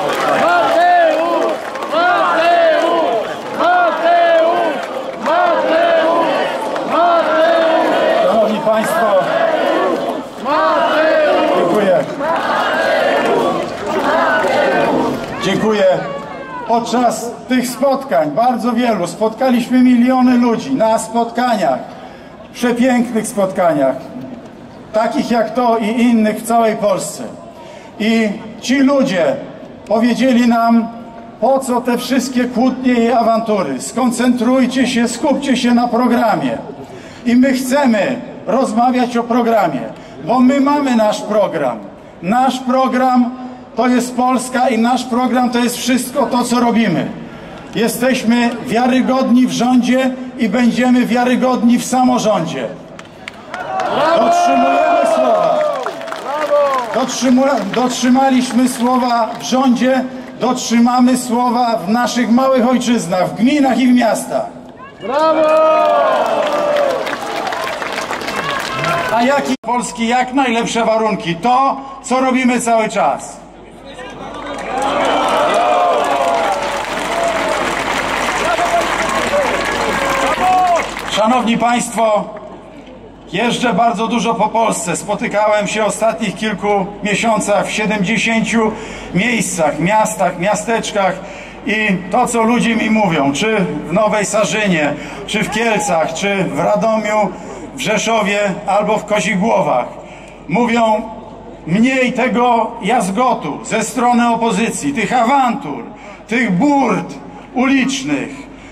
Mateusz! Mateusz! Mateusz! Mateusz! Mateusz! Szanowni Państwo, Mateusz! dziękuję. Dziękuję. Podczas tych spotkań, bardzo wielu, spotkaliśmy miliony ludzi na spotkaniach, przepięknych spotkaniach, takich jak to i innych w całej Polsce. I ci ludzie powiedzieli nam, po co te wszystkie kłótnie i awantury. Skoncentrujcie się, skupcie się na programie. I my chcemy rozmawiać o programie, bo my mamy nasz program. Nasz program to jest Polska i nasz program to jest wszystko to, co robimy. Jesteśmy wiarygodni w rządzie i będziemy wiarygodni w samorządzie. Dotrzymujemy słowa. Dotrzymaliśmy słowa w rządzie, dotrzymamy słowa w naszych małych ojczyznach, w gminach i w miastach. Brawo! A jakie Polski, jak najlepsze warunki? To, co robimy cały czas. Szanowni Państwo, jeżdżę bardzo dużo po Polsce. Spotykałem się w ostatnich kilku miesiącach w 70 miejscach, miastach, miasteczkach i to, co ludzie mi mówią, czy w Nowej Sarzynie, czy w Kielcach, czy w Radomiu, w Rzeszowie albo w Kozigłowach. Mówią mniej tego jazgotu ze strony opozycji, tych awantur, tych burt ulicznych,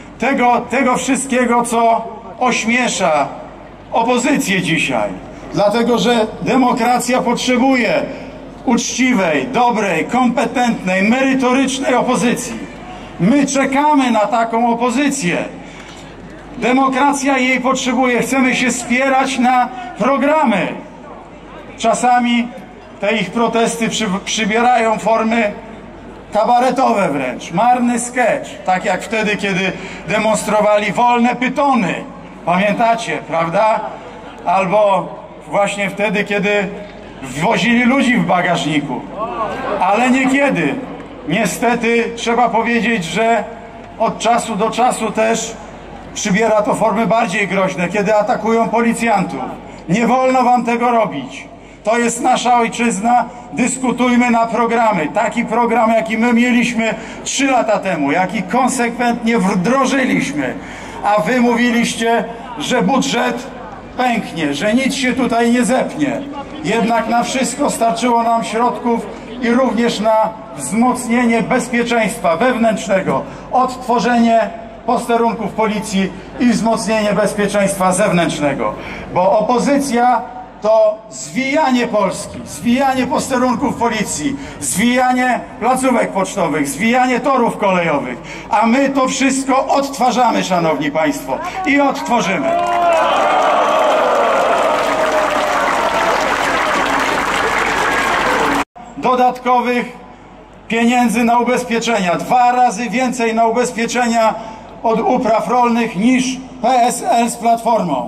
tego wszystkiego, co ośmiesza opozycję dzisiaj. Dlatego, że demokracja potrzebuje uczciwej, dobrej, kompetentnej, merytorycznej opozycji. My czekamy na taką opozycję. Demokracja jej potrzebuje. Chcemy się spierać na programy. Czasami te ich protesty przybierają formy kabaretowe wręcz. Marny sketch. Tak jak wtedy, kiedy demonstrowali wolne pytony. Pamiętacie, prawda? Albo właśnie wtedy, kiedy wwozili ludzi w bagażniku. Ale niekiedy. Niestety trzeba powiedzieć, że od czasu do czasu też przybiera to formy bardziej groźne, kiedy atakują policjantów. Nie wolno wam tego robić. To jest nasza ojczyzna. Dyskutujmy na programy. Taki program, jaki my mieliśmy 3 lata temu, jaki konsekwentnie wdrożyliśmy. A wy mówiliście, że budżet pęknie, że nic się tutaj nie zepnie. Jednak na wszystko starczyło nam środków i również na wzmocnienie bezpieczeństwa wewnętrznego, odtworzenie posterunków policji i wzmocnienie bezpieczeństwa zewnętrznego. Bo opozycja to zwijanie Polski, zwijanie posterunków policji, zwijanie placówek pocztowych, zwijanie torów kolejowych. A my to wszystko odtwarzamy, szanowni państwo, i odtworzymy. Dodatkowych pieniędzy na ubezpieczenia. 2 razy więcej na ubezpieczenia od upraw rolnych niż PSL z Platformą.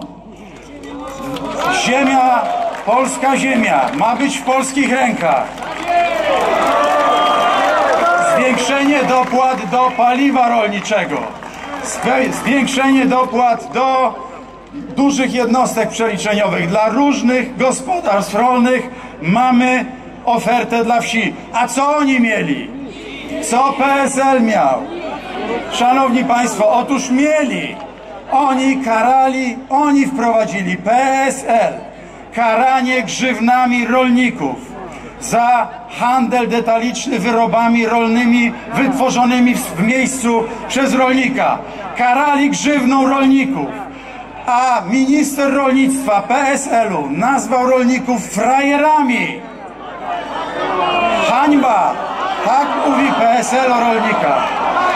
Ziemia, polska ziemia ma być w polskich rękach. Zwiększenie dopłat do paliwa rolniczego. Zwiększenie dopłat do dużych jednostek przeliczeniowych. Dla różnych gospodarstw rolnych mamy ofertę dla wsi. A co oni mieli? Co PSL miał? Szanowni Państwo, otóż mieli. Oni karali, oni wprowadzili, PSL, karanie grzywnami rolników za handel detaliczny wyrobami rolnymi wytworzonymi w miejscu przez rolnika. Karali grzywną rolników. A minister rolnictwa PSL-u nazwał rolników frajerami. Hańba! Tak mówi PSL o rolnikach.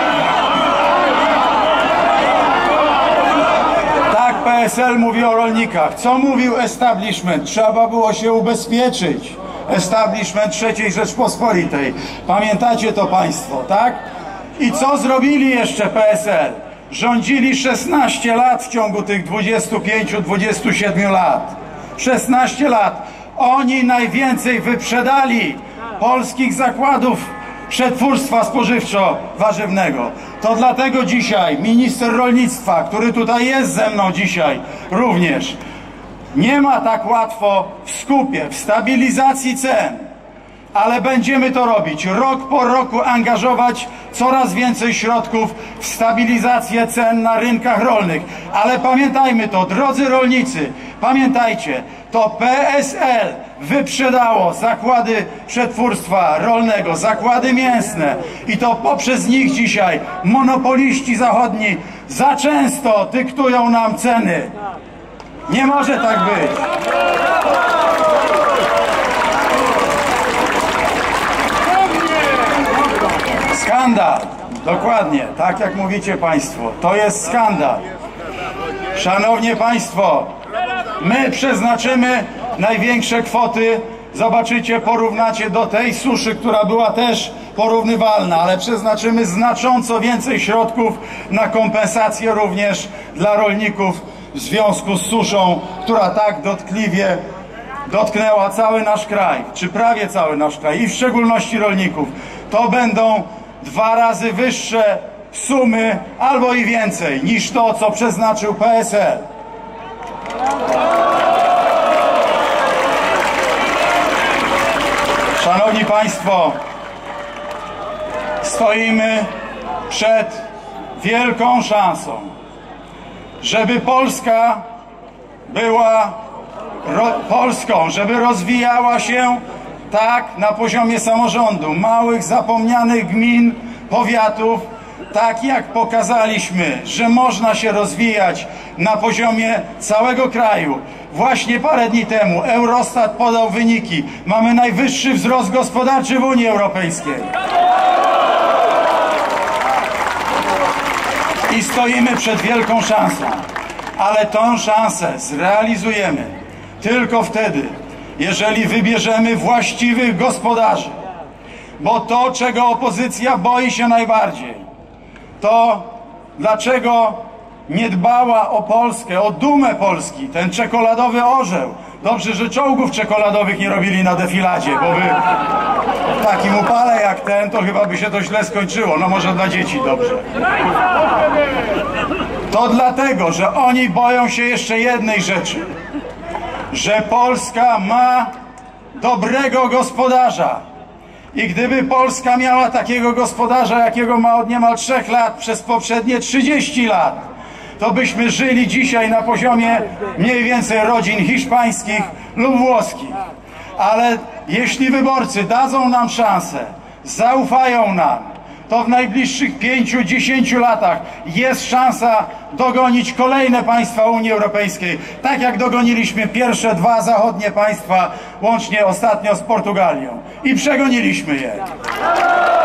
Tak PSL mówi o rolnikach. Co mówił establishment? Trzeba było się ubezpieczyć. Establishment III Rzeczpospolitej. Pamiętacie to państwo, tak? I co zrobili jeszcze PSL? Rządzili 16 lat w ciągu tych 25-27 lat. 16 lat. Oni najwięcej wyprzedali polskich zakładów przetwórstwa spożywczo-warzywnego. To dlatego dzisiaj minister rolnictwa, który tutaj jest ze mną dzisiaj również, nie ma tak łatwo w skupie, w stabilizacji cen, ale będziemy to robić. Rok po roku angażować coraz więcej środków w stabilizację cen na rynkach rolnych. Ale pamiętajmy to, drodzy rolnicy, pamiętajcie, to PSL wyprzedało zakłady przetwórstwa rolnego, zakłady mięsne i to poprzez nich dzisiaj monopoliści zachodni za często dyktują nam ceny. Nie może tak być. Skandal. Dokładnie, tak jak mówicie Państwo. To jest skandal. Szanowni Państwo, my przeznaczymy największe kwoty. Zobaczycie, porównacie do tej suszy, która była też porównywalna, ale przeznaczymy znacząco więcej środków na kompensacje również dla rolników w związku z suszą, która tak dotkliwie dotknęła cały nasz kraj, czy prawie cały nasz kraj i w szczególności rolników. To będą 2 razy wyższe sumy albo i więcej niż to, co przeznaczył PSL. Szanowni Państwo, stoimy przed wielką szansą, żeby Polska była Polską, żeby rozwijała się tak na poziomie samorządu, małych, zapomnianych gmin, powiatów, tak jak pokazaliśmy, że można się rozwijać na poziomie całego kraju. Właśnie parę dni temu Eurostat podał wyniki. Mamy najwyższy wzrost gospodarczy w Unii Europejskiej. I stoimy przed wielką szansą. Ale tą szansę zrealizujemy tylko wtedy, jeżeli wybierzemy właściwych gospodarzy. Bo to, czego opozycja boi się najbardziej, to dlaczego nie dbała o Polskę, o dumę Polski, ten czekoladowy orzeł. Dobrze, że czołgów czekoladowych nie robili na defiladzie, bo by w takim upale jak ten, to chyba by się to źle skończyło. No może dla dzieci dobrze. To dlatego, że oni boją się jeszcze jednej rzeczy, że Polska ma dobrego gospodarza. I gdyby Polska miała takiego gospodarza, jakiego ma od niemal 3 lat przez poprzednie 30 lat, to byśmy żyli dzisiaj na poziomie mniej więcej rodzin hiszpańskich lub włoskich. Ale jeśli wyborcy dadzą nam szansę, zaufają nam, to w najbliższych 5–10 latach jest szansa dogonić kolejne państwa Unii Europejskiej, tak jak dogoniliśmy pierwsze 2 zachodnie państwa, łącznie ostatnio z Portugalią. I przegoniliśmy je.